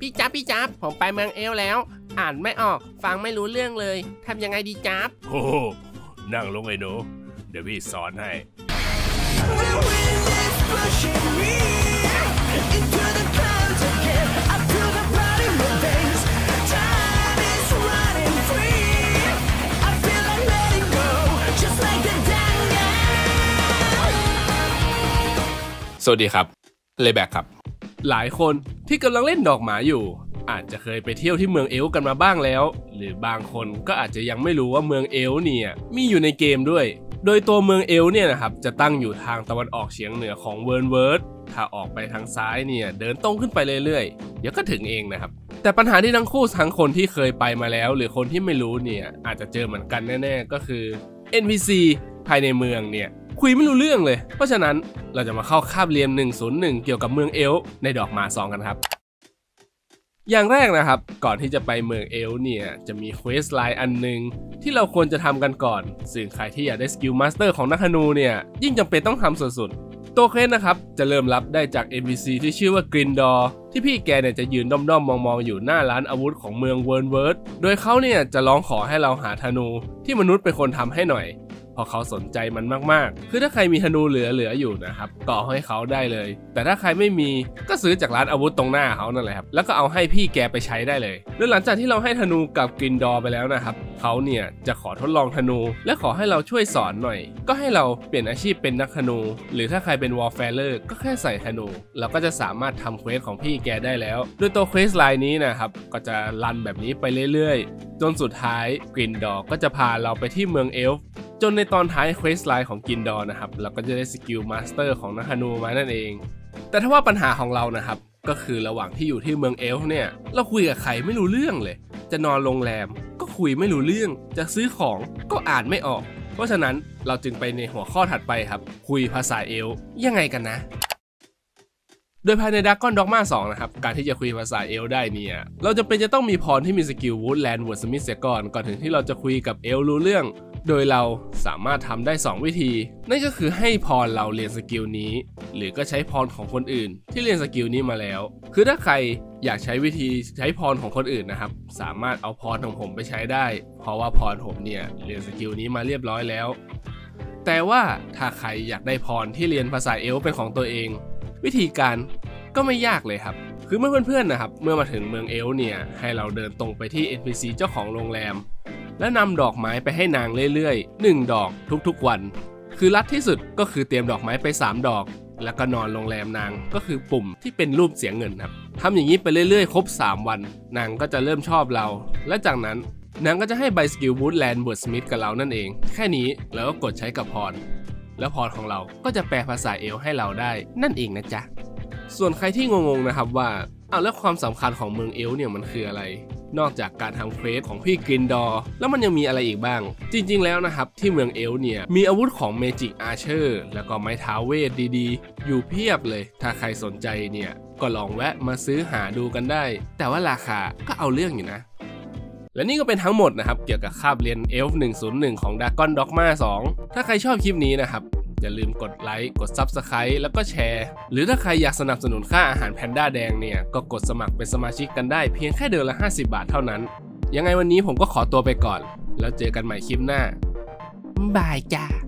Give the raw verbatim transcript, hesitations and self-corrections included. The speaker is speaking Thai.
พี่จ๊าบพี่จ๊าบผมไปเมืองเอลแล้วอ่านไม่ออกฟังไม่รู้เรื่องเลยทำยังไงดีจ๊าบโอ้นั่งลงไอ้หนูเดี๋ยวพี่สอนให้สวัสดีครับเลแบกครับหลายคนที่กำลังเล่นดอกหมาอยู่อาจจะเคยไปเที่ยวที่เมืองเอลกันมาบ้างแล้วหรือบางคนก็อาจจะยังไม่รู้ว่าเมืองเอลเนี่ยมีอยู่ในเกมด้วยโดยตัวเมืองเอลเนี่ยนะครับจะตั้งอยู่ทางตะวันออกเฉียงเหนือของเวิร์นเวิร์ดถ้าออกไปทางซ้ายเนี่ยเดินตรงขึ้นไปเรื่อยๆเดี๋ยวก็ถึงเองนะครับแต่ปัญหาที่ทั้งคู่ทั้งคนที่เคยไปมาแล้วหรือคนที่ไม่รู้เนี่ยอาจจะเจอเหมือนกันแน่ๆก็คือ เอ็น พี ซี ภายในเมืองเนี่ยคุยไม่รู้เรื่องเลยเพราะฉะนั้นเราจะมาเข้าคาบเรียนหนึ่งศูนย์หนึ่งเกี่ยวกับเมืองเอลในดอกหมาสองกันครับอย่างแรกนะครับก่อนที่จะไปเมืองเอลเนี่ยจะมีเควสไลน์อันนึงที่เราควรจะทำกันก่อนซึ่งใครที่อยากได้สกิลมาสเตอร์ของนักธนูเนี่ยยิ่งจำเป็นต้องทำสุดๆตัวเควสนะครับจะเริ่มรับได้จาก เอ็น พี ซี ที่ชื่อว่ากรินดอร์ที่พี่แกเนี่ยจะยืนด้อมๆมองๆอยู่หน้าร้านอาวุธของเมืองเวิร์นเวิร์ดโดยเขาเนี่ยจะร้องขอให้เราหาธนูที่มนุษย์เป็นคนทำให้หน่อยเพราะเขาสนใจมันมากๆคือถ้าใครมีธนูเหลือๆอยู่นะครับก็เอาให้เขาได้เลยแต่ถ้าใครไม่มีก็ซื้อจากร้านอาวุธตรงหน้าเขานั่นแหละครับแล้วก็เอาให้พี่แกไปใช้ได้เลยโดยหลังจากที่เราให้ธนูกับกรินดอร์ไปแล้วนะครับเขาเนี่ยจะขอทดลองธนูและขอให้เราช่วยสอนหน่อยก็ให้เราเปลี่ยนอาชีพเป็นนักธนูหรือถ้าใครเป็นวอร์แฟร์เลอร์ก็แค่ใส่ธนูเราก็จะสามารถทำเควสของพี่แกได้แล้วโดยตัวเควสไลน์นี้นะครับก็จะรันแบบนี้ไปเรื่อยๆจนสุดท้ายกรินดอร์ก็จะพาเราไปที่เมืองเอลฟ์จนในตอนท้ายเควสไลน์ของกินดอร์นะครับเราก็จะได้สกิลมาสเตอร์ของนักธนูมานั่นเองแต่ถ้าว่าปัญหาของเรานะครับก็คือระหว่างที่อยู่ที่เมืองเอลฟ์เนี่ยเราคุยกับใครไม่รู้เรื่องเลยจะนอนโรงแรมก็คุยไม่รู้เรื่องจะซื้อของก็อ่านไม่ออกเพราะฉะนั้นเราจึงไปในหัวข้อถัดไปครับคุยภาษาเอลฟ์ยังไงกันนะโดยภายใน Dragon Dogma สองนะครับการที่จะคุยภาษาเอลฟ์ได้เนี่ยเราจะเป็นจะต้องมีพรที่มีสกิล Woodland Wordsmith เสียก่อนก่อนถึงที่เราจะคุยกับเอลฟ์รู้เรื่องโดยเราสามารถทำได้สองวิธีนั่นก็คือให้พรเราเรียนสกิลนี้หรือก็ใช้พรของคนอื่นที่เรียนสกิลนี้มาแล้วคือถ้าใครอยากใช้วิธีใช้พรของคนอื่นนะครับสามารถเอาพรของผมไปใช้ได้เพราะว่าพรผมเนี่ยเรียนสกิลนี้มาเรียบร้อยแล้วแต่ว่าถ้าใครอยากได้พรที่เรียนภาษาเอลฟ์เป็นของตัวเองวิธีการก็ไม่ยากเลยครับคือเมื่อเพื่อนๆนะครับเมื่อมาถึงเมืองเอลฟ์เนี่ยให้เราเดินตรงไปที่ เอ็น พี ซี เจ้าของโรงแรมและนำดอกไม้ไปให้นางเรื่อยๆหนึ่งดอกทุกๆวันคือลัดที่สุดก็คือเตรียมดอกไม้ไปสามดอกแล้วก็นอนโรงแรมนางก็คือปุ่มที่เป็นรูปเสียงเงินครับทำอย่างนี้ไปเรื่อยๆครบสามวันนางก็จะเริ่มชอบเราและจากนั้นนางก็จะให้ใบสกิล Woodland Wordsmith กับเรานั่นเองแค่นี้แล้วก็กดใช้กับพรแล้วพรของเราก็จะแปลภาษาเอลฟ์ให้เราได้นั่นเองนะจ๊ะส่วนใครที่งงๆนะครับว่าเอาแล้วความสำคัญของเมืองเอลฟ์เนี่ยมันคืออะไรนอกจากการทำเควสของพี่กรินดอร์แล้วมันยังมีอะไรอีกบ้างจริงๆแล้วนะครับที่เมืองเอลฟ์เนี่ยมีอาวุธของเมจิกอาร์เชอร์แล้วก็ไม้ท้าเวทดีๆอยู่เพียบเลยถ้าใครสนใจเนี่ยก็ลองแวะมาซื้อหาดูกันได้แต่ว่าราคาก็เอาเรื่องอยู่นะและนี่ก็เป็นทั้งหมดนะครับเกี่ยวกับคาบเรียนเอลฟ์หนึ่งศูนย์หนึ่งของ Dragon Dogma สองถ้าใครชอบคลิปนี้นะครับอย่าลืมกดไลค์กด ซับสไครบ์ แล้วก็แชร์หรือถ้าใครอยากสนับสนุนค่าอาหารแพนด้าแดงเนี่ยก็กดสมัครเป็นสมาชิกกันได้เพียงแค่เดือนละห้าสิบบาทเท่านั้นยังไงวันนี้ผมก็ขอตัวไปก่อนแล้วเจอกันใหม่คลิปหน้าบายจ้า